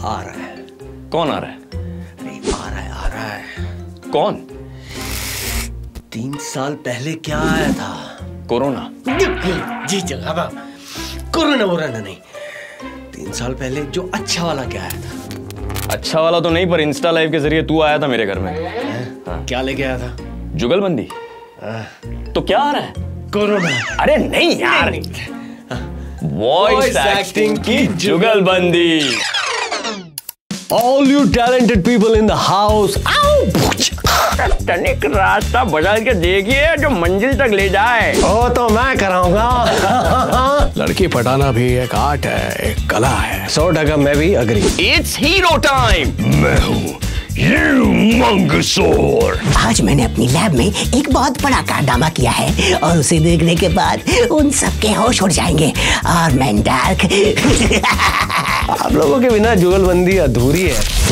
आ रहा है। कौन आ रहा है? अरे आ रहा है। कौन? 3 साल पहले क्या आया था? कोरोना। जी जनाब, कोरोना वोरोना नहीं। 3 साल पहले जो अच्छा वाला क्या आया था? अच्छा वाला तो नहीं, पर इंस्टा लाइव के जरिए तू आया था मेरे घर में। हाँ। क्या लेके आया था? जुगलबंदी। तो क्या आ रहा है? कोरोना। अरे नहीं यार, वॉइस एक्टिंग की जुगलबंदी। All you talented people in the house. तनिक रास्ता बदल के देखिए जो मंजिल तक ले जाए। ओ तो मैं कराऊंगा। लड़की पटाना भी एक आर्ट है, एक कला है। 100% मैं भी अग्री। It's hero time. मैं हूँ मंगसौर। आज मैंने अपनी लैब में एक बहुत बड़ा कारनामा किया है और उसे देखने के बाद उन सबके होश उड़ जाएंगे और मैं डार्क आप लोगों के बिना जुगलबंदी अधूरी है।